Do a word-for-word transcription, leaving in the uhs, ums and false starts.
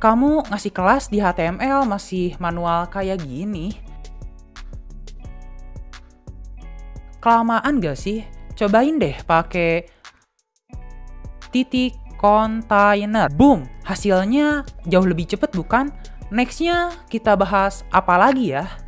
kamu ngasih kelas di H T M L masih manual kayak gini? Kelamaan gak sih? Cobain deh pakai titik container. Boom, hasilnya jauh lebih cepet bukan? Nextnya kita bahas apa lagi ya?